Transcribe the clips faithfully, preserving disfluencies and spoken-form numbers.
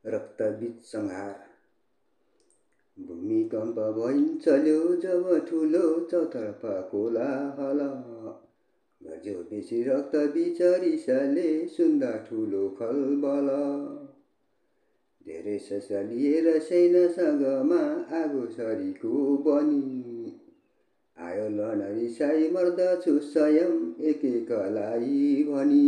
रक्तबीज संहार। भूमिकम्प भइन्चल्यो जब ठुलो चौतर्फा कोलाहल। गर्ज्यो बेसी रक्तबीज रिसले सुन्दा ठुलो खलबल। धेरै शस्त्र लिएर सैन्यसँगमा आगो सरीको बनी। आयो लड्न रिसाई मर्दछु स्वयं एकैकलाई भनी।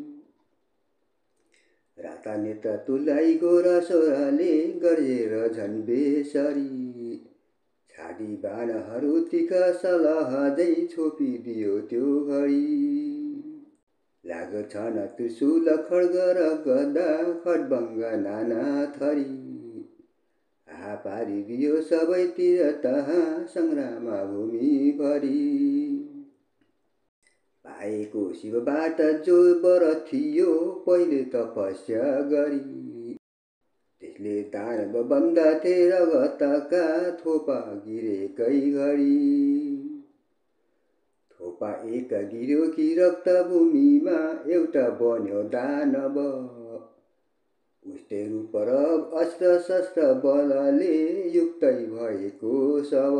राता नेत्र तुल्याई गोरा सोराले गर्जेर झन् बेसरी। छाडी बाणहरू तिखा सलहजै छोपिदियो त्यो घडी। लाग्यो छन त्रिशूल खड्ग र गदा खड्बङ्ग नाना थरी। आहा पारिदियो सबैतिर तहाँ सङ्ग्राम भूमिभरि। पाएको शिवबाट जो वर थियो पहिले तपस्या गरी। त्यसले दानव बन्दथे रगतका थोपा गिरेकै घडी। थोपा एक गिर्यो कि रक्त भूमिमा एउटा बन्यो दानव। उस्तै रूप र अस्त्र शस्त्र बलले युक्तै भएको शव।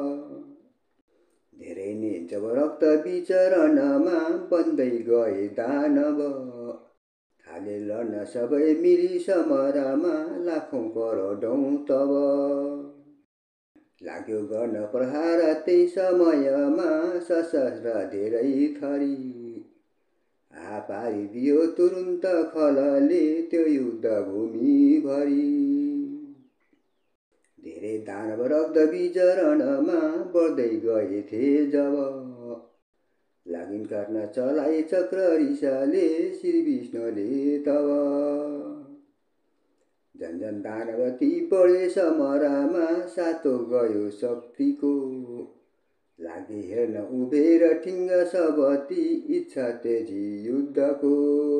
धेरै नै जब रक्त विचरणमा बन्दै गए दानव। थाले लड्न सबै मिली समरमा लाखौं करोडौं तब। लाग्यो गर्न प्रहार त्यही समयमा सशस्त्र धेरै थरी। आहा पारिदियो तुरुन्त खलले त्यो युद्ध भूमिभरि। धेरै दानव रक्त विचरणमा बढ्दै गएथे जब। लागिन काट्न चलाए चक्र रिसाले श्री विष्णुले तब। झन् झन् दानव ती बढे समरमा सातो गयो शक्तिको। लागे हेर्न उभेर ठिङ्ग सबती इच्छा तेजी युद्धको।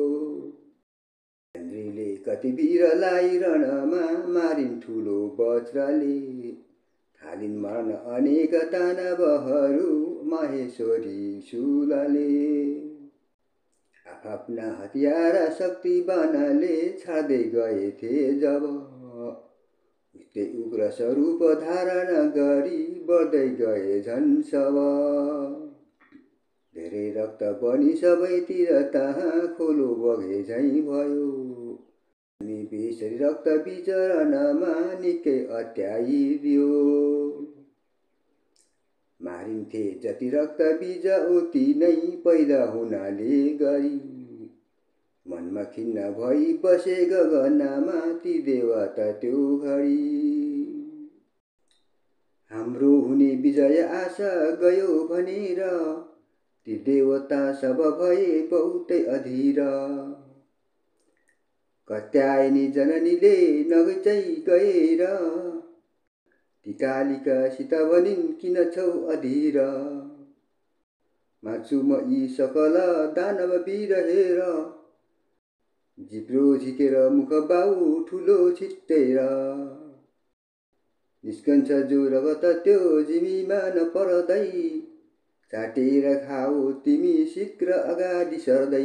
इन्द्रले कति वीरलाई रणमा मारिन् ठुलो वज्रले। थालिन् मर्न अनेक दानवहरू महेश्वरी शूलले। आफ्ना हतियार शक्तिवानले छाड्दै गएथे जब। उस्तै उग्र स्वरूप धारण गरी बढ्दै गए झन् शव। धेरै रक्त बनी सबैतिर तहाँ खोलो बगे झैँ भयो। अनि बेसरी रक्त विचरणमा निकै अत्याइदियो। मारिन्थे जति रक्त बीज उति नै पैदा हुनाले गरी। मनमा खिन्न भई बसे गगनमा ती देवता त्यो घडी। हाम्रो हुने विजय आशा गयो भनेर ती देवता सब भए बहुतै अधीर। कात्यायनी जननीले नगइचै गएर ती कालिकासित भनिन् किन छौ अधीर। मार्छु म यी सकल दानव वीर हेर। जिब्रो झिकेर मुख बाउ ठुलो छिट्टेर। निस्कन्छ जो रगत त्यो जिमीमा नपर्दै। चाटेर खाऊ तिमी शीघ्र अगाडि सर्दै।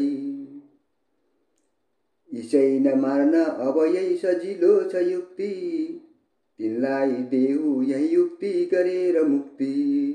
इसै नमार्न अब यही सजिलो छ युक्ति। तिनलाई देऊ यही युक्ति गरेर मुक्ति।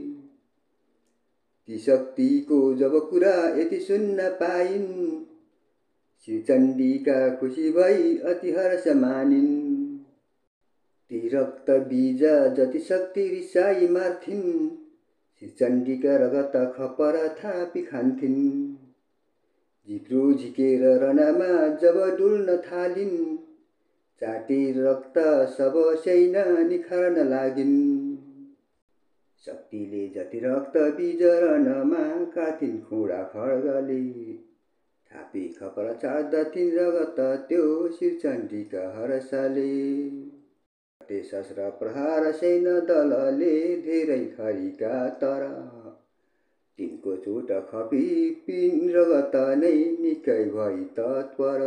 ती शक्तिको जब कुरा यति सुन्न पाइन्। श्रीचण्डीका खुसी भई अति हर्ष मानिन्। ती रक्त बीज जति शक्ति रिसाई मार्थिन्। श्रीचण्डीका रगत खपर थापी खान्थिन्। जिब्रो झिकेर रणमा जब डुल्न थालिन्। चाटेर रक्त सब सैना निखार्न लागिन्। शक्तिले जति रक्त विचरणमा काटिन् खुडा खड्गले। थापी खपर चाट्दथिन् रगत त्यो श्रीचण्डीका हर्षले। शस्त्र प्रहार सैन्य दलले धेरै खरिका तर। तिनको चोट खपी पिन रगत नै निकै भई तत्पर।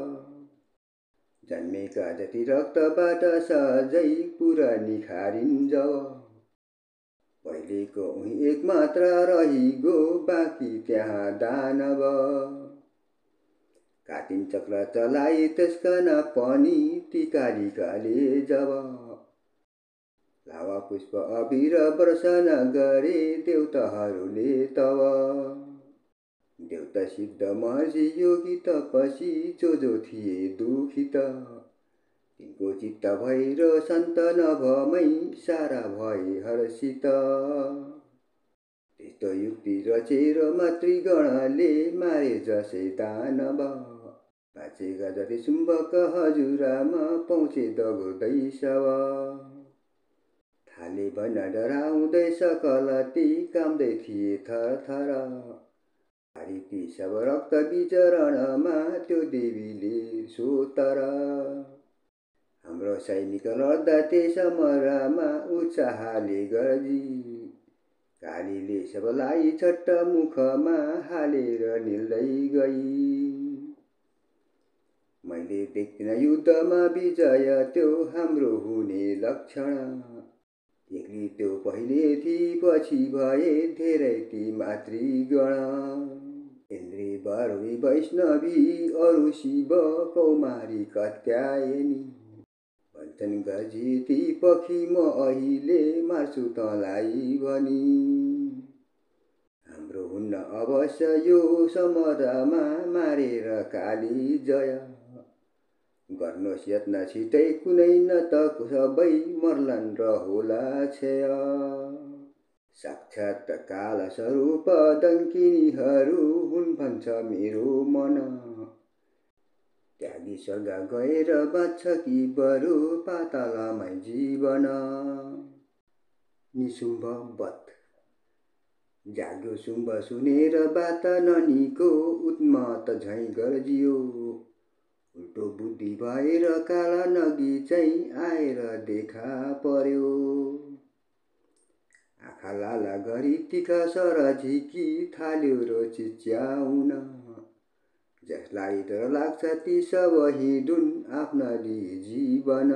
जन्मेका जति रक्तबाट सहजै पुरा निखारिन् जब। पहिलेको उही एक मात्र रहिगो बाँकी त्यहाँ दानव। काटिन चक्र चलाए त्यसका नपनी ती कालिकाले जब लावा पुष्प अबिर वर्षन गरे देवताहरूले तब देवता सिद्ध महर्षि योगी तपसी जो जो थिए दुखित तिनको चित्त भएर सन्त नभमै सारा भए हर्षित त्यस्तो युक्ति रचेर मातृगणले मारे जसै दानव बाँचेका जति शुम्भक हजुरामा पहुँचे दगुर्दै शव थाले भन डराउँदै सकल ती काम्दै थिए थरथर हारी ती सब रक्त विचरणमा त्यो देवीले सोतर हाम्रो सैनिक लड्दा त्यस समरमा उत्साहले गर्जी कालीले सबलाई छट्ट मुखमा हालेर निल्दै गई मैले देख्दिन युद्धमा विजय त्यो हाम्रो हुने लक्षण एक्लै त्यो पहिले थी पछि भए धेरै ती मातृगण इन्द्री बरुणी वैष्णवी अरु शिव कौमारी कात्यायनी भन्छन् गजी ती पखी म अहिले मार्छु तँलाई भनी हाम्रो हुन्न अवश्य यो समरमा मारेर काली जय गर्नुहोस् यत्न छिटै कुनै न त सबै मर्लान् र होला क्षय साक्षात् काल स्वरूप डङ्किनीहरू हुन् भन्छ मेरो मन त्यागी स्वर्ग गएर बाँच्छ कि बरु पातालमै जीवन निशुम्भ वध जाग्यो शुम्भ सुनेर बात ननीको उन्मत्त झैँ गर्जियो उल्टो बुद्धि भएर काला नगी चाहिँ आएर देखा पर्यो आँखा लाला गरी तिखा सर झिकी थाल्यो र चिच्याउन जसलाई डर लाग्छ ती सब हिँडुन् आफ्नाले जीवन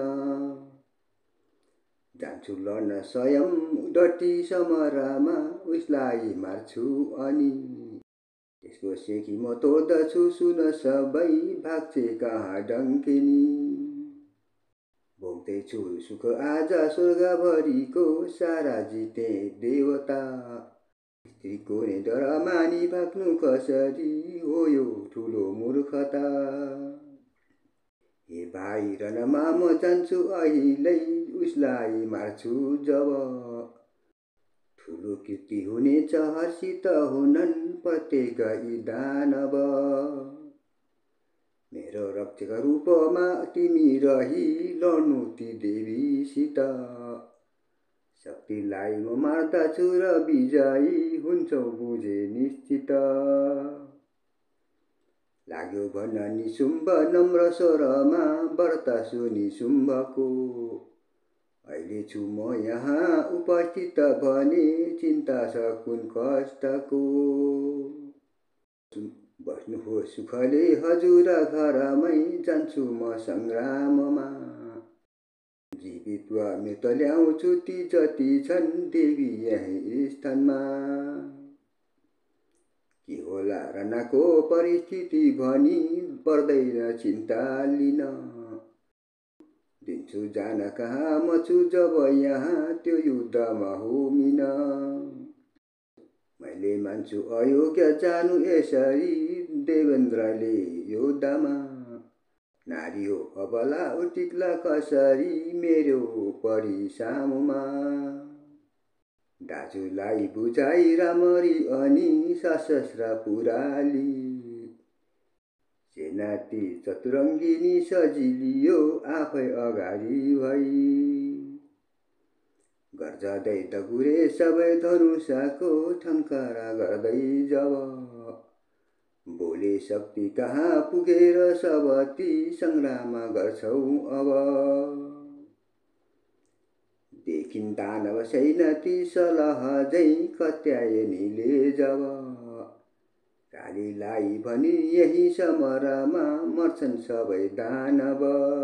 जान्छु लड्न स्वयं डटी समरमा उसलाई मार्छु अनि त्यसको सेकी म तोड्दछु सुन सबै भाग्छे कहाँ डङ्किनी भोग्दैछु सुख आज स्वर्गभरिको सारा जिते देवता स्त्रीको नै डर मानी भाग्नु कसरी हो यो ठुलो मूर्खता हे भाइ रणमा म जान्छु अहिलै उसलाई मार्छु जब ठुलो कीर्ति हुनेछ हर्षित हुनन् प्रत्येक यी दानव मेरो रक्षक रूपमा तिमी रही लड्नु ती देवीसित शक्तिलाई म मार्दछु र विजयी हुन्छौ बुझे निश्चित लाग्यो भन्न निशुम्भ नम्र स्वरमा व्रत सुनि शुम्भको अहिले छु म यहाँ उपस्थित भने चिन्ता छ कुन कष्टको बस्नुहोस् सुखले हजुर घरमै जान्छु म सङ्ग्राममा जीवित वा मृत ल्याउँछु ती जति छन् देवी यही स्थानमा के होला रनाको परिस्थिति भनी पर्दैन चिन्ता लिन दिन्छु जान कहाँ म छु जब यहाँ त्यो युद्धमा होमिन मैले मान्छु अयोग्य जानु यसरी देवेन्द्रले योद्धमा नारी हो अबला उटिक्ला कसरी मेरो परिसामुमा दाजुलाई बुझाइ रामरी अनि सशस्त्र पुराली सेनाती चतुरङ्गिनी सजिलियो आफै अगाडि भई गर्जदै दगुरे सबै धनुषाको ठङ्कारा गर्दै जब बोले शक्ति कहाँ पुगेर सब ती सङ्ग्राम गर्छौ अब देखिन् दानव सैन ती सलह झै कात्यायनीले जब कालीलाई भनी यही समरमा मर्छन् सबै दानव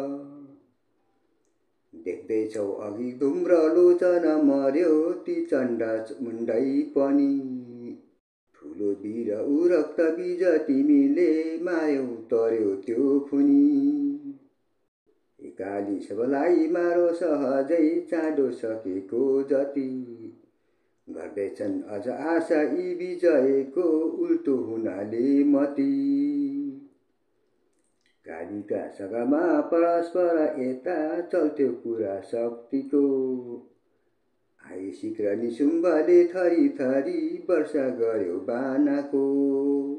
देख्दैछौ अघि धुम्र लोचन मर्यो ती चण्ड मुण्डै पनि ठुलो लोभी र ऊ रक्त बीज तिमीले मार्यौ तर्यौ त्यो खुनी। एकाली सबलाई मारो सहजै चाँडो सकेको जति, गर्दैछन् अझ आशा यी विजयको उल्टो हुनाले मती। कालीका सगामा परस्पर यता चल्थ्यो कुरा शक्तिको, आए शीघ्र निशुम्भले थरी थरी वर्षा गर्यो बानाको।